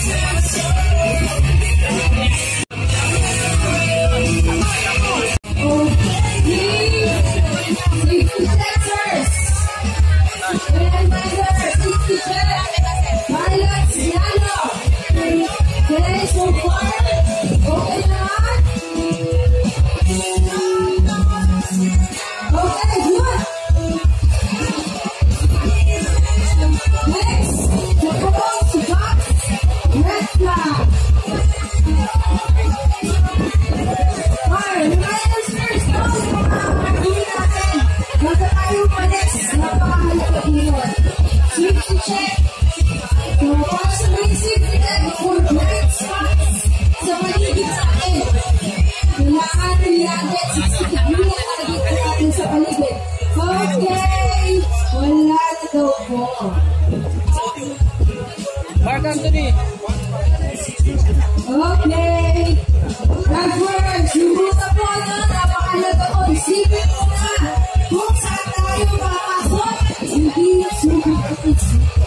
Mark Anthony. Okay. Reference, hibuta po na napakalaga ko. Isipin mo na kung saan tayo papasok. Hindi sulit.